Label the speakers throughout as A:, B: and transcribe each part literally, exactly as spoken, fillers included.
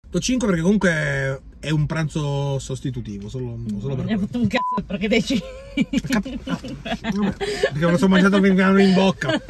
A: Do cinque perché comunque è un pranzo sostitutivo, solo, solo per
B: mi ha fatto un cazzo perché dei cinque.
A: Ah, vabbè, perché me lo sono mangiato che mi vanno in bocca.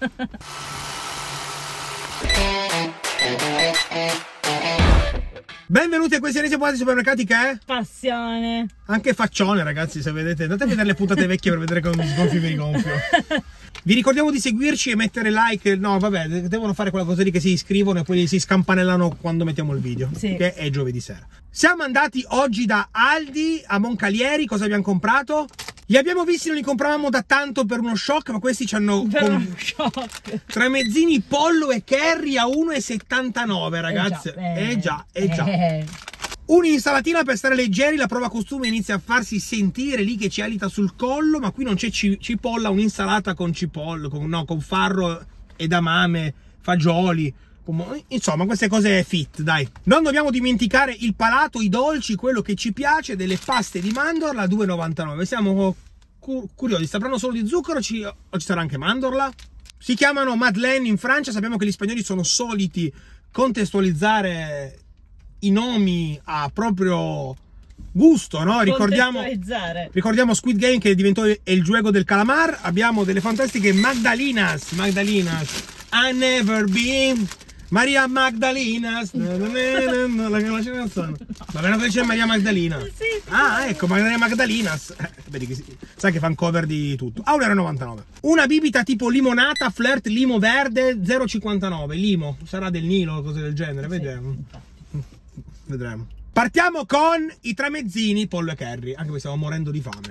A: Benvenuti a questi ennesimi puntate di supermercati che è
B: Passione.
A: Anche faccione, ragazzi, se vedete. Andate a vedere le puntate vecchie per vedere come sgonfio mi rigonfio. Vi ricordiamo di seguirci e mettere like. No, vabbè, devono fare quella cosa lì che si iscrivono e poi si scampanellano quando mettiamo il video, sì, che è giovedì sera. Siamo andati oggi da Aldi a Moncalieri. Cosa abbiamo comprato? Li abbiamo visti, non li compravamo da tanto per uno shock, ma questi ci hanno
B: per uno shock.
A: Tramezzini pollo e curry a uno e settantanove, ragazzi. Eh già, eh già. Eh. Un'insalatina per stare leggeri, la prova costume inizia a farsi sentire lì che ci alita sul collo, ma qui non c'è cipolla, un'insalata con cipolla, con, no, con farro, edamame, fagioli, insomma queste cose fit, dai. Non dobbiamo dimenticare il palato, i dolci, quello che ci piace, delle paste di mandorla a due e novantanove. Siamo curiosi, sapranno solo di zucchero ci, o ci sarà anche mandorla? Si chiamano Madeleine in Francia, sappiamo che gli spagnoli sono soliti contestualizzare i nomi a proprio gusto, no? Ricordiamo, ricordiamo Squid Game che diventò il gioco del calamar. Abbiamo delle fantastiche Magdalinas, Magdalinas, I never been Maria Magdalinas. La canzone. Ma vero che c'è Maria Magdalena? Sì, sì, ah, ecco, Maria Magdalinas. Eh, vedi che si, sai che fan cover di tutto. A uno e novantanove. Una bibita tipo limonata, flirt limo verde, zero virgola cinquantanove. Limo, sarà del Nilo o cose del genere, vedremo. Sì, vedremo. Partiamo con i tramezzini pollo e curry, anche perché stiamo morendo di fame.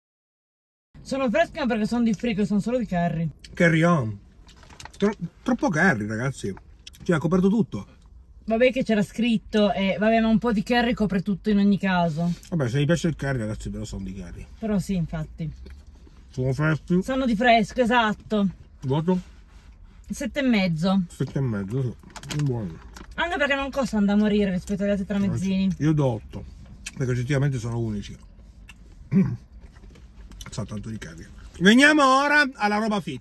B: Sono freschi ma perché sono di frigo, sono solo di curry.
A: Curry on. Tro troppo curry, ragazzi. Cioè, ha coperto tutto.
B: Vabbè che c'era scritto, e eh, vabbè, ma un po' di curry copre tutto in ogni caso.
A: Vabbè, se vi piace il curry, ragazzi, però sono di curry.
B: Però sì, infatti.
A: Sono freschi.
B: Sono di fresco, esatto.
A: Voto?
B: Sette e mezzo.
A: Sette e mezzo, buono.
B: Anche perché non costano da morire rispetto agli altri tramezzini.
A: Io do otto, perché oggettivamente sono unici. Sa tanto di curry. Veniamo ora alla roba fit.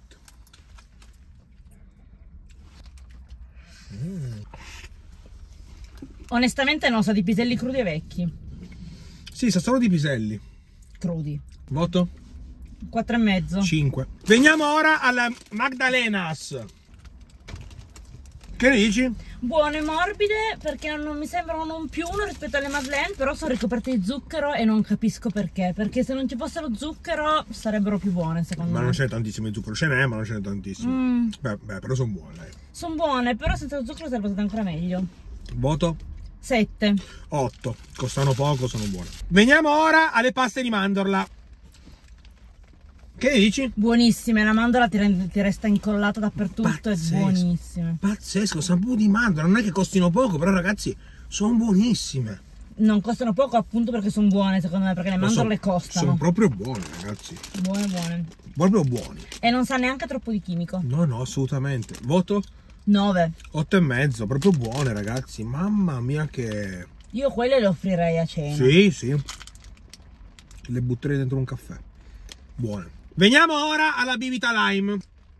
B: Mm. Onestamente non sa di piselli crudi e vecchi.
A: Sì, sa solo di piselli
B: crudi.
A: Voto?
B: quattro e mezzo.
A: cinque. Veniamo ora alla Magdalenas. Che ne dici?
B: Buone, morbide, perché non mi sembrano non più uno rispetto alle Madeleine, però sono ricoperte di zucchero e non capisco perché. Perché se non ci fosse lo zucchero sarebbero più buone, secondo
A: ma
B: me.
A: Ma non c'è tantissimo di zucchero, ce n'è, ma non ce n'è tantissimo. Mm. Beh, beh, però sono buone, dai.
B: Sono buone, però senza lo zucchero sarebbe stato ancora meglio.
A: Voto?
B: sette.
A: otto. Costano poco, sono buone. Veniamo ora alle paste di mandorla. Che ne dici?
B: Buonissime, la mandorla ti, rende, ti resta incollata dappertutto. Pazzesco, è buonissime.
A: Pazzesco, sapore di mandorla, non è che costino poco, però ragazzi, sono buonissime.
B: Non costano poco appunto perché sono buone, secondo me, perché le mandorle so, costano.
A: Sono proprio buone, ragazzi.
B: Buone, buone.
A: Proprio buoni.
B: E non sa neanche troppo di chimico.
A: No, no, assolutamente. Voto?
B: nove.
A: otto e mezzo, proprio buone, ragazzi. Mamma mia che...
B: Io quelle le offrirei a cena.
A: Sì, sì. Le butterei dentro un caffè. Buone. Veniamo ora alla bibita lime.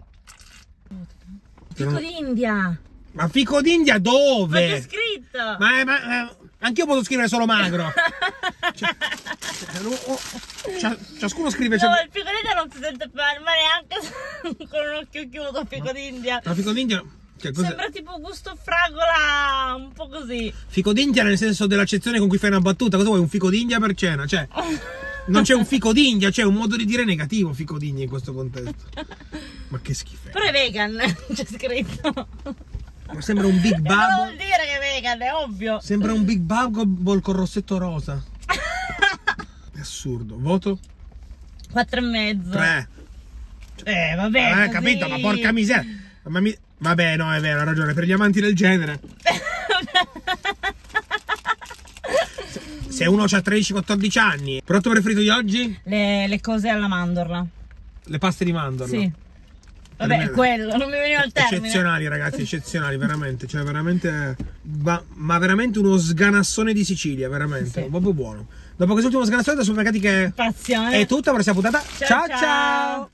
B: Fico d'India.
A: Ma fico d'India dove?
B: Ma c'è scritto.
A: Ma, ma eh, anch'io posso scrivere solo magro. Cioè, oh, ciascuno scrive.
B: No, il fico d'India non si sente male, ma neanche con un occhio chiuso. Fico d'India.
A: Ma fico d'India
B: sembra tipo gusto fragola, un po' così.
A: Fico d'India nel senso dell'accezione con cui fai una battuta. Cosa vuoi? Un fico d'India per cena? Cioè, non c'è un fico d'India, c'è un modo di dire negativo fico d'India in questo contesto. Ma che schifo.
B: Però è vegan, c'è scritto.
A: Ma sembra un Big Bubble.
B: Non vuol dire che è vegan, è ovvio.
A: Sembra un Big Bubble con rossetto rosa. È assurdo. Voto?
B: quattro e mezzo.
A: tre.
B: Eh, vabbè.
A: Eh, capito, ma porca miseria. Ma mi... Vabbè, no, è vero, ha ragione. Per gli amanti del genere. Se uno ha tredici quattordici anni. Prodotto preferito di oggi?
B: Le, le cose alla mandorla.
A: Le paste di mandorla?
B: Sì. Vabbè, è quello, non mi veniva il termine.
A: Eccezionali, ragazzi, eccezionali, veramente. Cioè, veramente. Ma, ma veramente uno sganassone di Sicilia, veramente. Sì. Proprio buono. Dopo quest'ultimo sganassone da supermercati che
B: Passione.
A: è tutto, la prossima puntata.
B: Ciao,
A: ciao!
B: ciao.
A: ciao.